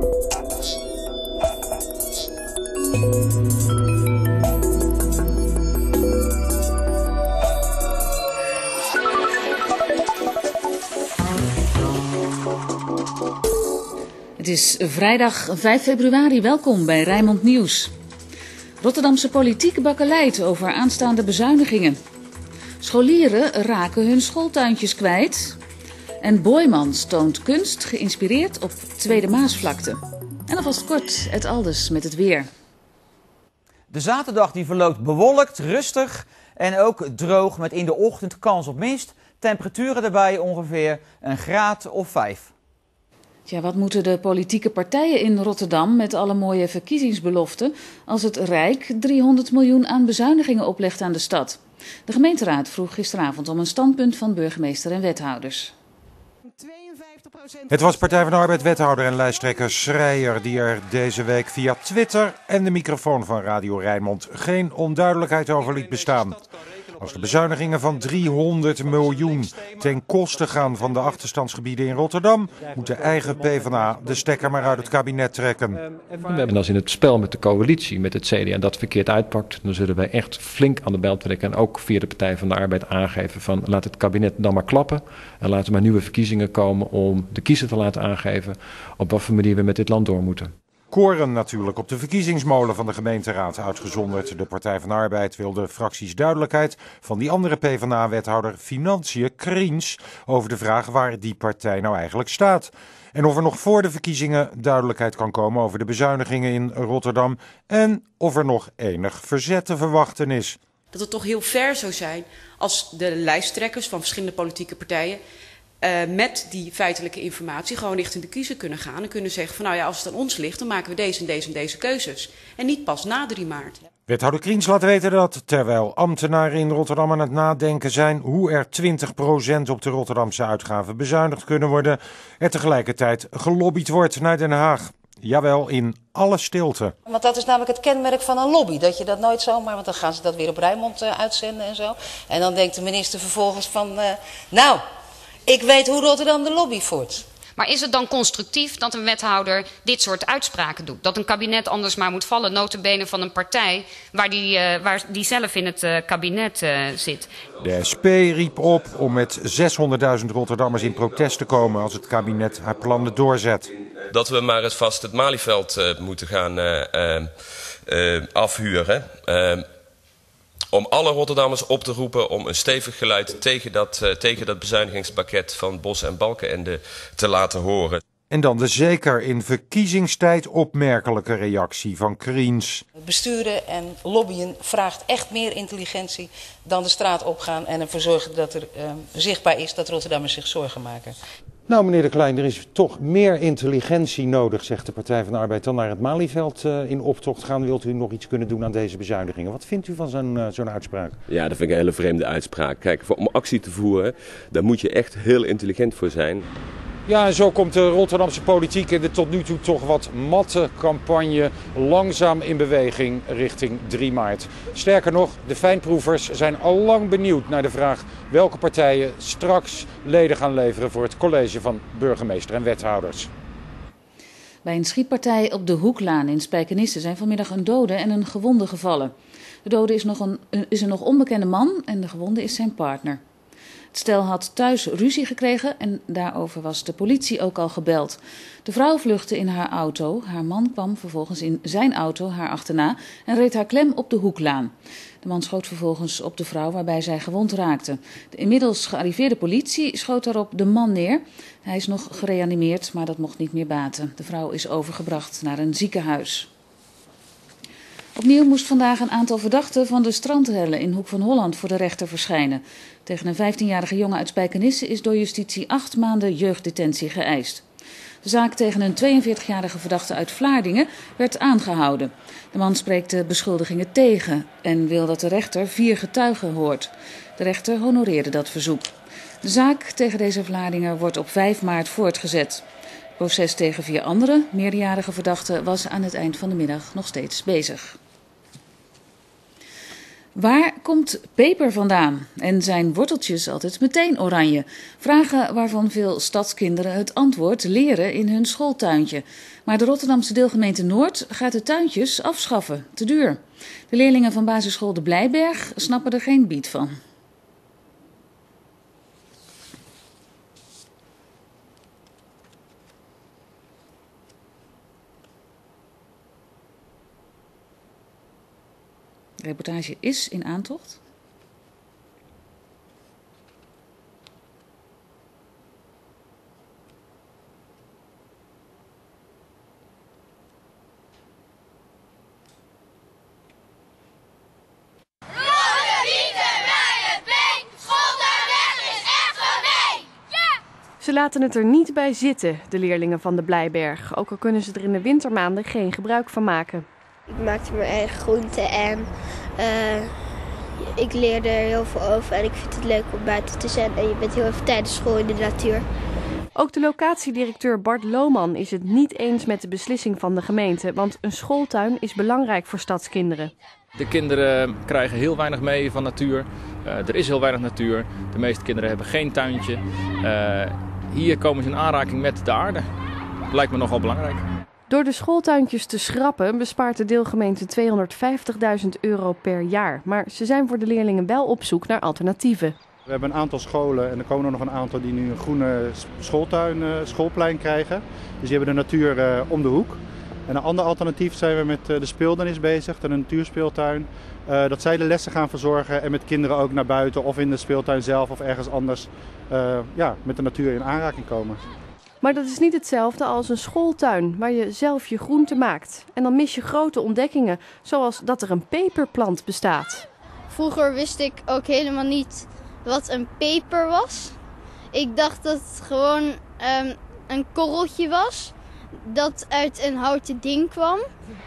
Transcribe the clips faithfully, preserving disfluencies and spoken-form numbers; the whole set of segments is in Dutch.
Het is vrijdag vijf februari. Welkom bij Rijnmond Nieuws. Rotterdamse politiek bakkeleit over aanstaande bezuinigingen. Scholieren raken hun schooltuintjes kwijt. En Boijmans toont kunst geïnspireerd op Tweede Maasvlakte. En alvast kort het aldus met het weer. De zaterdag die verloopt bewolkt, rustig en ook droog met in de ochtend kans op mist. Temperaturen daarbij ongeveer een graad of vijf. Ja, wat moeten de politieke partijen in Rotterdam met alle mooie verkiezingsbeloften als het Rijk driehonderd miljoen aan bezuinigingen oplegt aan de stad? De gemeenteraad vroeg gisteravond om een standpunt van burgemeester en wethouders. Het was Partij van de Arbeid-wethouder en lijsttrekker Schreier die er deze week via Twitter en de microfoon van Radio Rijnmond geen onduidelijkheid over liet bestaan. Als de bezuinigingen van driehonderd miljoen ten koste gaan van de achterstandsgebieden in Rotterdam, moet de eigen PvdA de stekker maar uit het kabinet trekken. En als in het spel met de coalitie, met het C D A, dat verkeerd uitpakt, dan zullen wij echt flink aan de bel trekken. En ook via de Partij van de Arbeid aangeven van laat het kabinet dan maar klappen. En laten er maar nieuwe verkiezingen komen om de kiezer te laten aangeven op wat voor manier we met dit land door moeten. Koren natuurlijk op de verkiezingsmolen van de gemeenteraad uitgezonderd. De Partij van de Arbeid wil de fracties duidelijkheid van die andere PvdA-wethouder Financiën, Kriens, over de vraag waar die partij nou eigenlijk staat. En of er nog voor de verkiezingen duidelijkheid kan komen over de bezuinigingen in Rotterdam en of er nog enig verzet te verwachten is. Dat het toch heel fair zou zijn als de lijsttrekkers van verschillende politieke partijen Uh, met die feitelijke informatie gewoon richting de kiezer kunnen gaan en kunnen zeggen van nou ja, als het aan ons ligt, dan maken we deze en deze en deze keuzes. En niet pas na drie maart. Wethouder Kriens laat weten dat, terwijl ambtenaren in Rotterdam aan het nadenken zijn hoe er twintig procent op de Rotterdamse uitgaven bezuinigd kunnen worden, er tegelijkertijd gelobbyd wordt naar Den Haag. Jawel, in alle stilte. Want dat is namelijk het kenmerk van een lobby. Dat je dat nooit zomaar, want dan gaan ze dat weer op Rijnmond uh, uitzenden en zo. En dan denkt de minister vervolgens van, uh, nou, ik weet hoe Rotterdam de lobby voert. Maar is het dan constructief dat een wethouder dit soort uitspraken doet? Dat een kabinet anders maar moet vallen, nota bene van een partij waar die, uh, waar die zelf in het uh, kabinet uh, zit. De S P riep op om met zeshonderdduizend Rotterdammers in protest te komen als het kabinet haar plannen doorzet. Dat we maar eens vast het Malieveld uh, moeten gaan uh, uh, uh, afhuren. Uh, Om alle Rotterdammers op te roepen om een stevig geluid tegen dat, uh, tegen dat bezuinigingspakket van Bos en Balkenende te laten horen. En dan de zeker in verkiezingstijd opmerkelijke reactie van Kriens. Besturen en lobbyen vraagt echt meer intelligentie dan de straat opgaan en ervoor zorgen dat er uh, zichtbaar is dat Rotterdammers zich zorgen maken. Nou, meneer De Klein, er is toch meer intelligentie nodig, zegt de Partij van de Arbeid, dan naar het Malieveld uh, in optocht gaan. Wilt u nog iets kunnen doen aan deze bezuinigingen? Wat vindt u van zo'n uh, zo'n uitspraak? Ja, dat vind ik een hele vreemde uitspraak. Kijk, voor, om actie te voeren, daar moet je echt heel intelligent voor zijn. Ja, en zo komt de Rotterdamse politiek in de tot nu toe toch wat matte campagne langzaam in beweging richting drie maart. Sterker nog, de fijnproevers zijn al lang benieuwd naar de vraag welke partijen straks leden gaan leveren voor het college van burgemeester en wethouders. Bij een schietpartij op de Hoeklaan in Spijkenisse zijn vanmiddag een dode en een gewonde gevallen. De dode is, nog een, is een nog onbekende man en de gewonde is zijn partner. Het stel had thuis ruzie gekregen en daarover was de politie ook al gebeld. De vrouw vluchtte in haar auto. Haar man kwam vervolgens in zijn auto haar achterna en reed haar klem op de Hoeklaan. De man schoot vervolgens op de vrouw waarbij zij gewond raakte. De inmiddels gearriveerde politie schoot daarop de man neer. Hij is nog gereanimeerd, maar dat mocht niet meer baten. De vrouw is overgebracht naar een ziekenhuis. Opnieuw moest vandaag een aantal verdachten van de strandrellen in Hoek van Holland voor de rechter verschijnen. Tegen een vijftienjarige jongen uit Spijkenisse is door justitie acht maanden jeugddetentie geëist. De zaak tegen een tweeënveertigjarige verdachte uit Vlaardingen werd aangehouden. De man spreekt de beschuldigingen tegen en wil dat de rechter vier getuigen hoort. De rechter honoreerde dat verzoek. De zaak tegen deze Vlaardinger wordt op vijf maart voortgezet. Het proces tegen vier andere meerderjarige verdachten was aan het eind van de middag nog steeds bezig. Waar komt peper vandaan? En zijn worteltjes altijd meteen oranje? Vragen waarvan veel stadskinderen het antwoord leren in hun schooltuintje. Maar de Rotterdamse deelgemeente Noord gaat de tuintjes afschaffen. Te duur. De leerlingen van basisschool De Blijberg snappen er geen biet van. De reportage is in aantocht. Ze laten het er niet bij zitten, de leerlingen van De Blijberg. Ook al kunnen ze er in de wintermaanden geen gebruik van maken. Ik maakte mijn eigen groenten en uh, ik leerde er heel veel over. En ik vind het leuk om buiten te zijn en je bent heel even tijdens school in de natuur. Ook de locatiedirecteur Bart Lohman is het niet eens met de beslissing van de gemeente. Want een schooltuin is belangrijk voor stadskinderen. De kinderen krijgen heel weinig mee van natuur. Uh, er is heel weinig natuur. De meeste kinderen hebben geen tuintje. Uh, hier komen ze in aanraking met de aarde. Dat lijkt me nogal belangrijk. Door de schooltuintjes te schrappen bespaart de deelgemeente tweehonderdvijftigduizend euro per jaar. Maar ze zijn voor de leerlingen wel op zoek naar alternatieven. We hebben een aantal scholen en er komen er nog een aantal die nu een groene schooltuin, schoolplein krijgen. Dus die hebben de natuur uh, om de hoek. En een ander alternatief zijn we met uh, de speeldernis bezig, de natuurspeeltuin. Uh, dat zij de lessen gaan verzorgen en met kinderen ook naar buiten of in de speeltuin zelf of ergens anders uh, ja, met de natuur in aanraking komen. Maar dat is niet hetzelfde als een schooltuin waar je zelf je groenten maakt. En dan mis je grote ontdekkingen, zoals dat er een peperplant bestaat. Vroeger wist ik ook helemaal niet wat een peper was. Ik dacht dat het gewoon um, een korreltje was dat uit een houten ding kwam.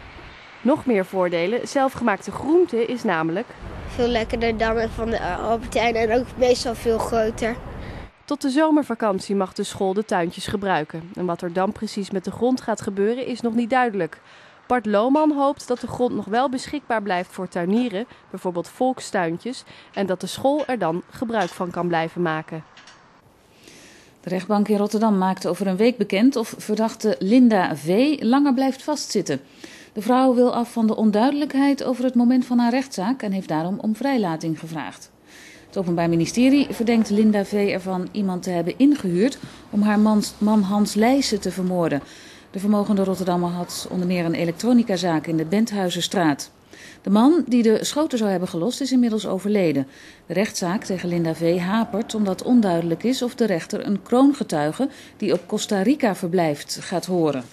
Nog meer voordelen. Zelfgemaakte groente is namelijk veel lekkerder dan van de Albert Heijn en ook meestal veel groter. Tot de zomervakantie mag de school de tuintjes gebruiken. En wat er dan precies met de grond gaat gebeuren is nog niet duidelijk. Bart Lohman hoopt dat de grond nog wel beschikbaar blijft voor tuinieren, bijvoorbeeld volkstuintjes, en dat de school er dan gebruik van kan blijven maken. De rechtbank in Rotterdam maakte over een week bekend of verdachte Linda V. langer blijft vastzitten. De vrouw wil af van de onduidelijkheid over het moment van haar rechtszaak en heeft daarom om vrijlating gevraagd. Het Openbaar Ministerie verdenkt Linda V. ervan iemand te hebben ingehuurd om haar man Hans Leijsen te vermoorden. De vermogende Rotterdammer had onder meer een elektronicazaak in de Benthuizenstraat. De man die de schoten zou hebben gelost is inmiddels overleden. De rechtszaak tegen Linda V. hapert omdat onduidelijk is of de rechter een kroongetuige die op Costa Rica verblijft gaat horen.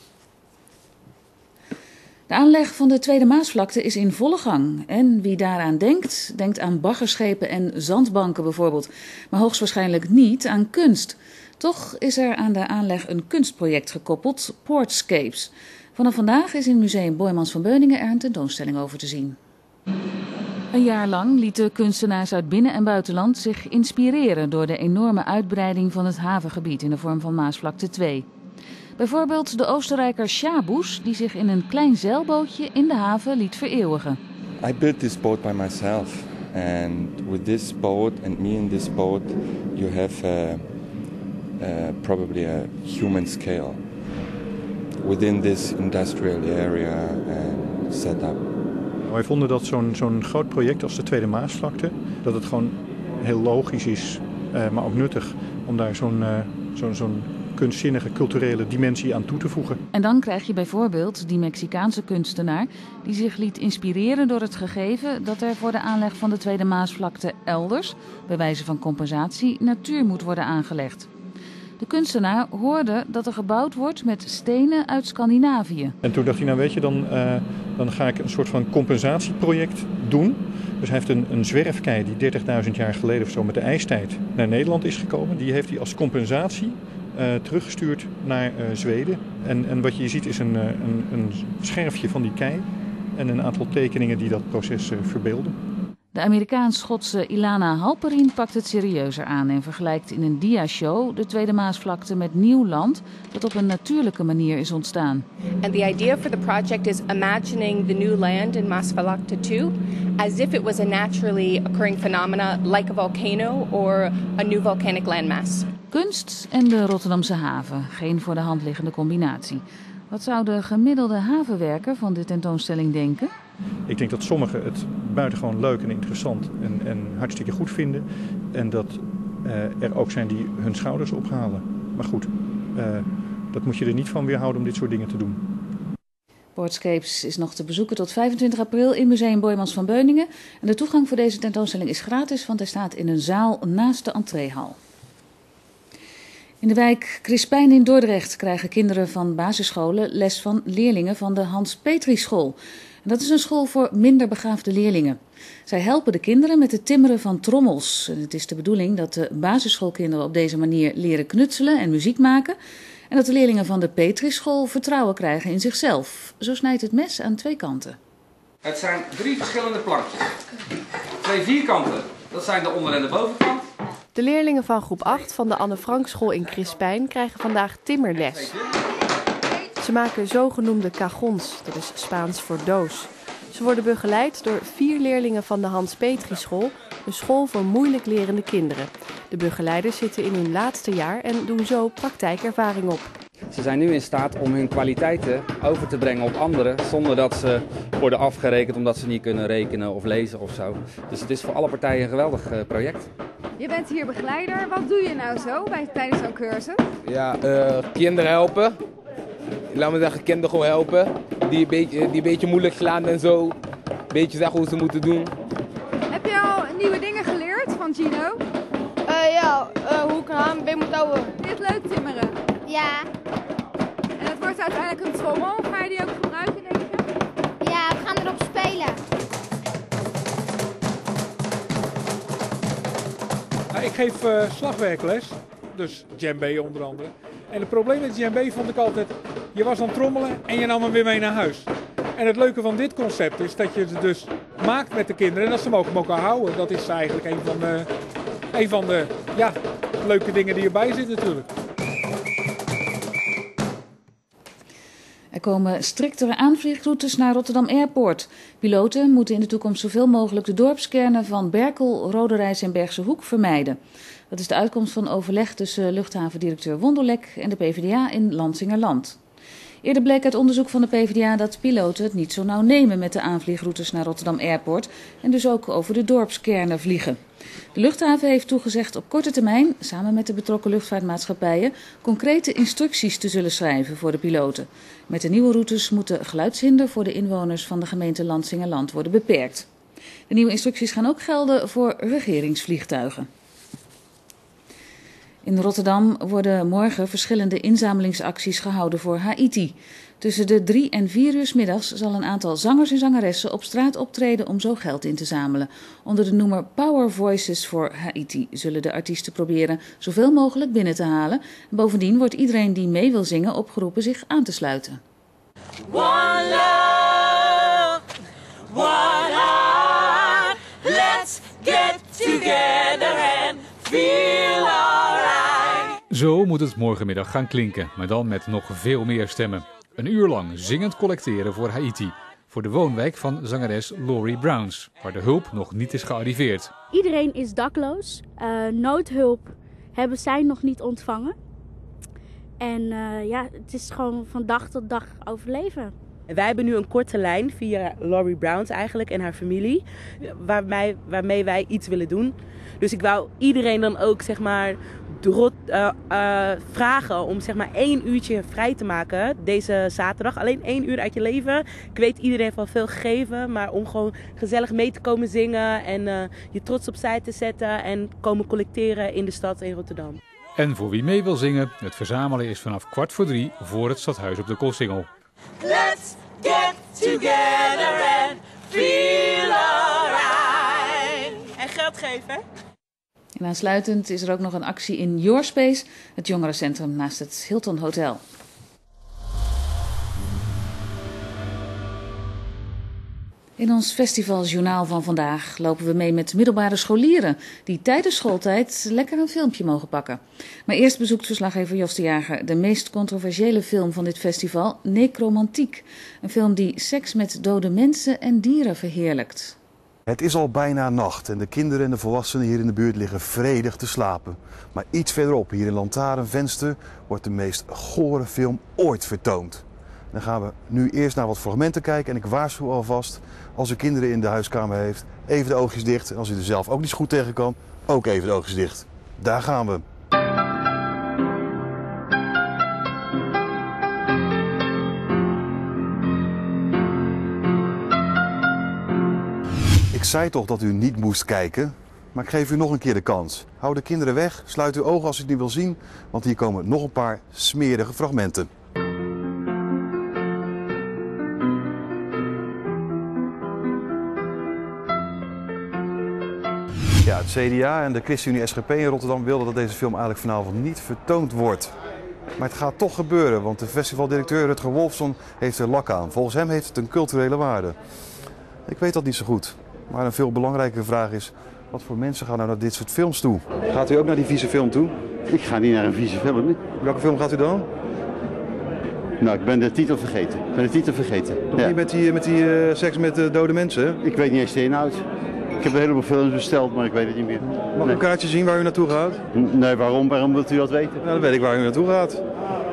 De aanleg van de Tweede Maasvlakte is in volle gang. En wie daaraan denkt, denkt aan baggerschepen en zandbanken bijvoorbeeld. Maar hoogstwaarschijnlijk niet aan kunst. Toch is er aan de aanleg een kunstproject gekoppeld, Portscapes. Vanaf vandaag is in Museum Boijmans van Beuningen er een tentoonstelling over te zien. Een jaar lang lieten kunstenaars uit binnen- en buitenland zich inspireren door de enorme uitbreiding van het havengebied in de vorm van Maasvlakte twee. Bijvoorbeeld de Oostenrijker Schabus, die zich in een klein zeilbootje in de haven liet vereeuwigen. I built this boat by myself, and with this boat and me in this boat, you have uh, uh, probably a human scale within this industrial area and setup. Wij vonden dat zo'n zo'n groot project als de Tweede Maasvlakte, dat het gewoon heel logisch is, uh, maar ook nuttig om daar zo'n uh, zo'n zo'n kunstzinnige culturele dimensie aan toe te voegen. En dan krijg je bijvoorbeeld die Mexicaanse kunstenaar die zich liet inspireren door het gegeven dat er voor de aanleg van de Tweede Maasvlakte elders, bij wijze van compensatie, natuur moet worden aangelegd. De kunstenaar hoorde dat er gebouwd wordt met stenen uit Scandinavië. En toen dacht hij, nou weet je, dan, uh, dan ga ik een soort van compensatieproject doen. Dus hij heeft een, een zwerfkei die dertigduizend jaar geleden of zo met de ijstijd naar Nederland is gekomen. Die heeft hij als compensatie uh, teruggestuurd naar uh, Zweden. En, en wat je ziet is een, uh, een, een scherfje van die kei en een aantal tekeningen die dat proces uh, verbeelden. De Amerikaans-Schotse Ilana Halperin pakt het serieuzer aan en vergelijkt in een dia-show de Tweede Maasvlakte met nieuw land dat op een natuurlijke manier is ontstaan. And the idea for the project is imagining the new land in Maasvlakte two as if it was a naturally occurring phenomena like a volcano or a new volcanic landmass. Kunst en de Rotterdamse haven, geen voor de hand liggende combinatie. Wat zou de gemiddelde havenwerker van de tentoonstelling denken? Ik denk dat sommigen het buitengewoon leuk en interessant en, en hartstikke goed vinden. En dat uh, er ook zijn die hun schouders ophalen. Maar goed, uh, dat moet je er niet van weerhouden om dit soort dingen te doen. Boardscapes is nog te bezoeken tot vijfentwintig april in Museum Boijmans van Beuningen. En de toegang voor deze tentoonstelling is gratis, want hij staat in een zaal naast de entreehal. In de wijk Crispijn in Dordrecht krijgen kinderen van basisscholen les van leerlingen van de Hans Petri School. En dat is een school voor minder begaafde leerlingen. Zij helpen de kinderen met het timmeren van trommels. En het is de bedoeling dat de basisschoolkinderen op deze manier leren knutselen en muziek maken. En dat de leerlingen van de Petri School vertrouwen krijgen in zichzelf. Zo snijdt het mes aan twee kanten. Het zijn drie verschillende plankjes. Twee vierkanten, dat zijn de onder- en de bovenkant. De leerlingen van groep acht van de Anne Frank School in Crispijn krijgen vandaag timmerles. Ze maken zogenoemde cajons, dat is Spaans voor doos. Ze worden begeleid door vier leerlingen van de Hans Petri School, een school voor moeilijk lerende kinderen. De begeleiders zitten in hun laatste jaar en doen zo praktijkervaring op. Ze zijn nu in staat om hun kwaliteiten over te brengen op anderen, zonder dat ze worden afgerekend omdat ze niet kunnen rekenen of lezen of zo. Dus het is voor alle partijen een geweldig project. Je bent hier begeleider. Wat doe je nou zo bij, tijdens zo'n cursus? Ja, uh, kinderen helpen. Laat me zeggen, kinderen gewoon helpen. Die een beetje, die een beetje moeilijk slaan en zo. Een beetje zeggen hoe ze moeten doen. Heb je al nieuwe dingen geleerd van Gino? Uh, ja, uh, hoe ik een haan bij moet houden. Vind je het leuk timmeren? Ja. En dat wordt uiteindelijk een trommel. Ga je die ook gebruiken, denk je? Ja, we gaan erop spelen. Nou, ik geef uh, slagwerkles, dus djembe onder andere. En het probleem met djembe vond ik altijd, je was aan het trommelen en je nam hem weer mee naar huis. En het leuke van dit concept is dat je het dus maakt met de kinderen en dat ze hem ook op elkaar houden. Dat is eigenlijk een van de, een van de ja, leuke dingen die erbij zit natuurlijk. Er komen striktere aanvliegroutes naar Rotterdam Airport. Piloten moeten in de toekomst zoveel mogelijk de dorpskernen van Berkel, Roderijs en Bergse Hoek vermijden. Dat is de uitkomst van overleg tussen luchthavendirecteur Wonderlek en de P V D A in Lansingerland. Eerder bleek uit onderzoek van de P V D A dat piloten het niet zo nauw nemen met de aanvliegroutes naar Rotterdam Airport en dus ook over de dorpskernen vliegen. De luchthaven heeft toegezegd op korte termijn, samen met de betrokken luchtvaartmaatschappijen, concrete instructies te zullen schrijven voor de piloten. Met de nieuwe routes moet de geluidshinder voor de inwoners van de gemeente Lansingerland worden beperkt. De nieuwe instructies gaan ook gelden voor regeringsvliegtuigen. In Rotterdam worden morgen verschillende inzamelingsacties gehouden voor Haiti. Tussen de drie en vier uur 's middags zal een aantal zangers en zangeressen op straat optreden om zo geld in te zamelen. Onder de noemer Power Voices for Haiti zullen de artiesten proberen zoveel mogelijk binnen te halen. Bovendien wordt iedereen die mee wil zingen opgeroepen zich aan te sluiten. One love, one heart, let's get together and feel alright. Zo moet het morgenmiddag gaan klinken, maar dan met nog veel meer stemmen. Een uur lang zingend collecteren voor Haiti. Voor de woonwijk van zangeres Laurie Browns, waar de hulp nog niet is gearriveerd. Iedereen is dakloos. Uh, noodhulp hebben zij nog niet ontvangen. En uh, ja, het is gewoon van dag tot dag overleven. Wij hebben nu een korte lijn via Laurie Browns eigenlijk en haar familie, waarmee, waarmee wij iets willen doen. Dus ik wou iedereen dan ook zeg maar drot, uh, uh, vragen om zeg maar één uurtje vrij te maken deze zaterdag. Alleen één uur uit je leven. Ik weet iedereen van veel gegeven, maar om gewoon gezellig mee te komen zingen en uh, je trots opzij te zetten en komen collecteren in de stad in Rotterdam. En voor wie mee wil zingen, het verzamelen is vanaf kwart voor drie voor het stadhuis op de Koolsingel. Let's get together and feel alright. En geld geven. En aansluitend is er ook nog een actie in Your Space, het jongerencentrum naast het Hilton Hotel. In ons festivaljournaal van vandaag lopen we mee met middelbare scholieren die tijdens schooltijd lekker een filmpje mogen pakken. Maar eerst bezoekt verslaggever Jos de Jager de meest controversiële film van dit festival, Necromantiek. Een film die seks met dode mensen en dieren verheerlijkt. Het is al bijna nacht en de kinderen en de volwassenen hier in de buurt liggen vredig te slapen. Maar iets verderop, hier in Lantaarnvenster, wordt de meest gore film ooit vertoond. Dan gaan we nu eerst naar wat fragmenten kijken en ik waarschuw alvast, als u kinderen in de huiskamer heeft, even de oogjes dicht. En als u er zelf ook niet zo goed tegen kan, ook even de oogjes dicht. Daar gaan we. Ik zei toch dat u niet moest kijken, maar ik geef u nog een keer de kans. Hou de kinderen weg, sluit uw ogen als u het niet wil zien, want hier komen nog een paar smerige fragmenten. Ja, het C D A en de ChristenUnie S G P in Rotterdam wilden dat deze film eigenlijk vanavond niet vertoond wordt. Maar het gaat toch gebeuren, want de festivaldirecteur Rutger Wolfson heeft er lak aan. Volgens hem heeft het een culturele waarde. Ik weet dat niet zo goed, maar een veel belangrijkere vraag is, wat voor mensen gaan nou naar dit soort films toe? Gaat u ook naar die vieze film toe? Ik ga niet naar een vieze film. Welke film gaat u dan? Nou, ik ben de titel vergeten. Ik ben de titel vergeten. Toch ja. Niet met die, met die uh, seks met uh, dode mensen, hè? Ik weet niet eens de inhoud. Ik heb een heleboel films besteld, maar ik weet het niet meer. Mag ik een kaartje zien waar u naartoe gaat? Nee, waarom? Waarom wilt u dat weten? Nou, dan weet ik waar u naartoe gaat.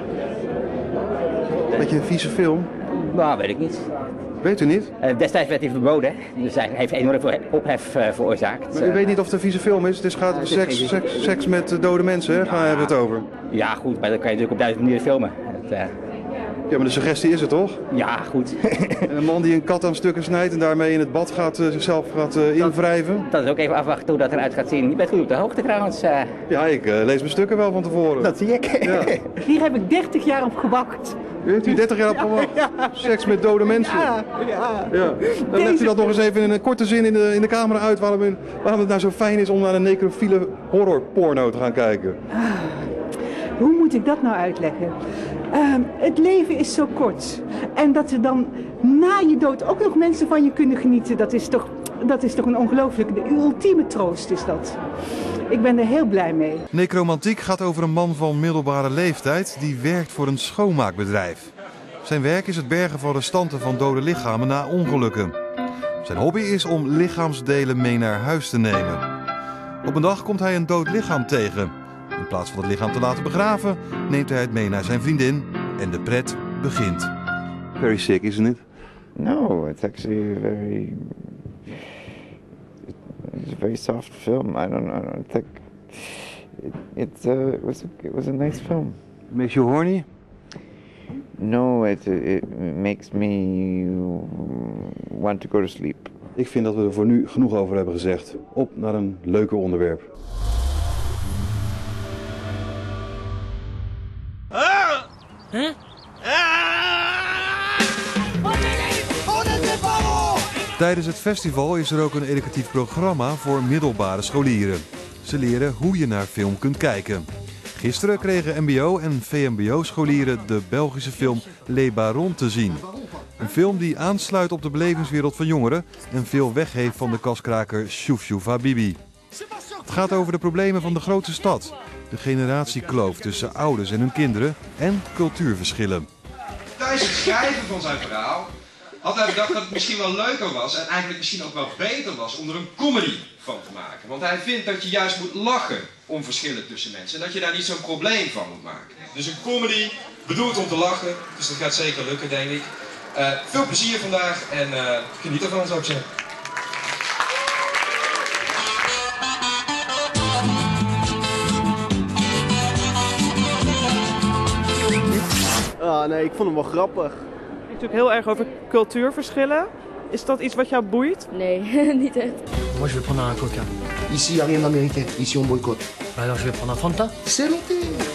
Beetje een vieze film? Nou, weet ik niet. Weet u niet? Uh, destijds werd hij verboden, dus hij heeft enorm ophef uh, veroorzaakt. Maar u weet niet of het een vieze film is? Het is gaat uh, seks, seks, seks met uh, dode mensen, hè? Gaan we het over? Ja, goed, maar dat kan je natuurlijk op duizend manieren filmen. Het, uh... Ja, maar de suggestie is er toch? Ja, goed. Een man die een kat aan stukken snijdt en daarmee in het bad gaat, uh, zichzelf gaat uh, invrijven. Dat, dat is ook even afwachten hoe dat eruit gaat zien. Je bent goed op de hoogte trouwens. Uh... Ja, ik uh, lees mijn stukken wel van tevoren. Dat zie ik. Ja. Hier heb ik dertig jaar op gewacht. U heeft u dertig jaar op gewacht? Ja, ja. Seks met dode mensen? Ja, ja. ja. Dan Deze... legt u dat nog eens even in een korte zin in de, in de camera uit waarom, waarom het nou zo fijn is om naar een necrofiele horrorporno te gaan kijken. Ah, hoe moet ik dat nou uitleggen? Uh, het leven is zo kort. En dat er dan na je dood ook nog mensen van je kunnen genieten, dat is toch, dat is toch een ongelooflijke, de ultieme troost is dat. Ik ben er heel blij mee. Necromantiek gaat over een man van middelbare leeftijd die werkt voor een schoonmaakbedrijf. Zijn werk is het bergen van restanten van dode lichamen na ongelukken. Zijn hobby is om lichaamsdelen mee naar huis te nemen. Op een dag komt hij een dood lichaam tegen. In plaats van het lichaam te laten begraven, neemt hij het mee naar zijn vriendin en de pret begint. Very sick, isn't it? No, it's actually a very, it's a very soft film. I don't, I don't think it, it, uh, it was, a, it was a nice film. It makes you horny? No, it, it makes me want to go to sleep. Ik vind dat we er voor nu genoeg over hebben gezegd. Op naar een leuker onderwerp. Huh? Tijdens het festival is er ook een educatief programma voor middelbare scholieren. Ze leren hoe je naar film kunt kijken. Gisteren kregen M B O en V M B O-scholieren de Belgische film Les Barons te zien. Een film die aansluit op de belevingswereld van jongeren en veel weggeeft van de kaskraker Shouf Shouf Habibi. Het gaat over de problemen van de grote stad, de generatiekloof tussen ouders en hun kinderen en cultuurverschillen. Tijdens het schrijven van zijn verhaal had hij bedacht dat het misschien wel leuker was en eigenlijk misschien ook wel beter was om er een comedy van te maken. Want hij vindt dat je juist moet lachen om verschillen tussen mensen en dat je daar niet zo'n probleem van moet maken. Dus een comedy bedoeld om te lachen, dus dat gaat zeker lukken denk ik. Uh, veel plezier vandaag en uh, geniet ervan zou ik zeggen. Ah nee, ik vond hem wel grappig. Het gaat natuurlijk heel erg over cultuurverschillen. Is dat iets wat jou boeit? Nee, niet echt. Moi je vais prendre un coca. Ici y a rien d'américain, ici on boycotte. Bah alors je vais prendre un Fanta. C'est noté.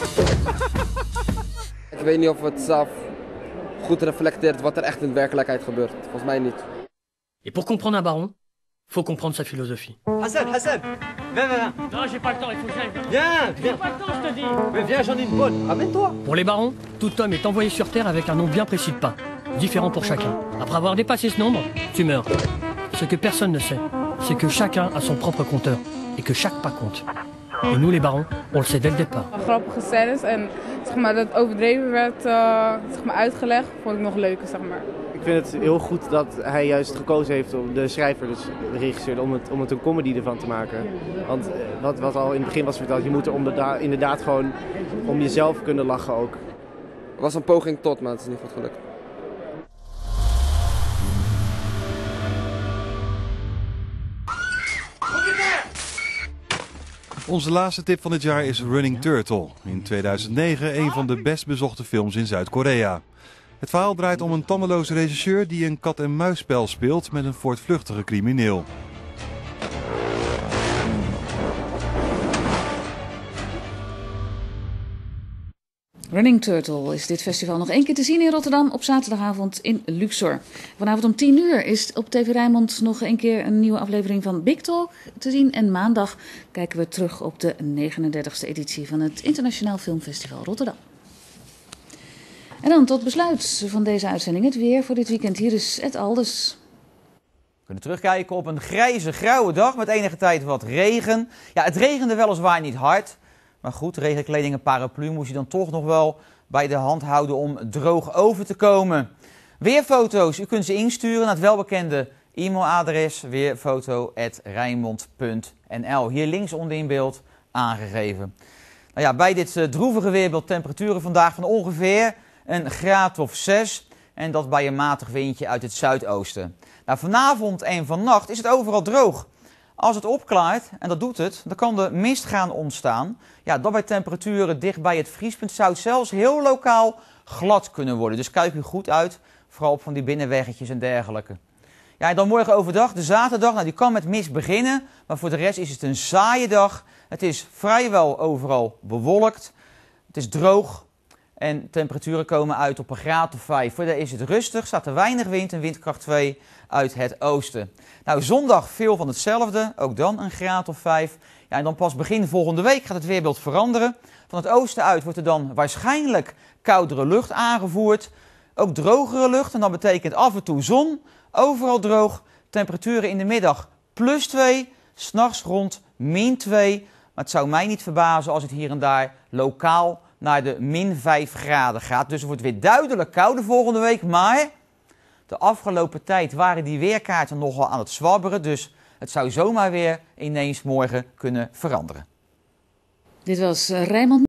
Ik weet niet of het zelf goed reflecteert wat er echt in de werkelijkheid gebeurt. Volgens mij niet. Et pour comprendre un baron, faut comprendre sa philosophie. Hassan, Hassan, viens, viens. Non, j'ai pas le temps, il faut que j'aille. Viens, viens. J'ai pas le temps, je te dis. Mais viens, j'en ai une bonne. Amène-toi. Pour les barons, tout homme est envoyé sur Terre avec un nombre bien précis de pain, différent pour chacun. Après avoir dépassé ce nombre, tu meurs. Ce que personne ne sait, c'est que chacun a son propre compteur et que chaque pas compte. Et nous les barons, on le sait dès le départ. Grappige scènes en zeg maar, dat overdreven werd uh, zeg maar, uitgelegd, vond ik nog leuker. Zeg maar. Ik vind het heel goed dat hij juist gekozen heeft, om de schrijver, dus de regisseur, om het, om het een comedy ervan te maken. Want wat, wat al in het begin was verteld, je moet er om inderdaad gewoon om jezelf kunnen lachen ook. Het was een poging tot, maar het is niet goed gelukt. Onze laatste tip van dit jaar is Running Turtle. In tweeduizend negen een van de best bezochte films in Zuid-Korea. Het verhaal draait om een tandeloze regisseur die een kat-en-muisspel speelt met een voortvluchtige crimineel. Running Turtle is dit festival nog één keer te zien in Rotterdam op zaterdagavond in Luxor. Vanavond om tien uur is op T V Rijnmond nog een keer een nieuwe aflevering van Big Talk te zien. En maandag kijken we terug op de negenendertigste editie van het Internationaal Filmfestival Rotterdam. En dan tot besluit van deze uitzending het weer voor dit weekend. Hier is Ed Alders. We kunnen terugkijken op een grijze, grauwe dag met enige tijd wat regen. Ja, het regende weliswaar niet hard. Maar goed, regenkleding en paraplu moest je dan toch nog wel bij de hand houden om droog over te komen. Weerfoto's, u kunt ze insturen naar het welbekende e-mailadres weerfoto at rijnmond punt n l. Hier links onder in beeld aangegeven. Nou ja, bij dit uh, droevige weerbeeld temperaturen vandaag van ongeveer een graad of zes. En dat bij een matig windje uit het zuidoosten. Nou, vanavond en vannacht is het overal droog. Als het opklaart, en dat doet het, dan kan de mist gaan ontstaan. Ja, dat bij temperaturen dicht bij het vriespunt zou het zelfs heel lokaal glad kunnen worden. Dus kijk u goed uit, vooral op van die binnenweggetjes en dergelijke. Ja, en dan morgen overdag, de zaterdag, nou die kan met mist beginnen. Maar voor de rest is het een saaie dag. Het is vrijwel overal bewolkt. Het is droog. En temperaturen komen uit op een graad of vijf. Voor de is het rustig, staat er weinig wind en windkracht twee uit het oosten. Nou, zondag veel van hetzelfde, ook dan een graad of vijf. Ja, en dan pas begin volgende week gaat het weerbeeld veranderen. Van het oosten uit wordt er dan waarschijnlijk koudere lucht aangevoerd. Ook drogere lucht en dat betekent af en toe zon. Overal droog, temperaturen in de middag plus twee, 's nachts rond min twee. Maar het zou mij niet verbazen als het hier en daar lokaal naar de min vijf graden gaat. Dus het wordt weer duidelijk kouder volgende week. Maar de afgelopen tijd waren die weerkaarten nogal aan het zwabberen. Dus het zou zomaar weer ineens morgen kunnen veranderen. Dit was Rijnmond.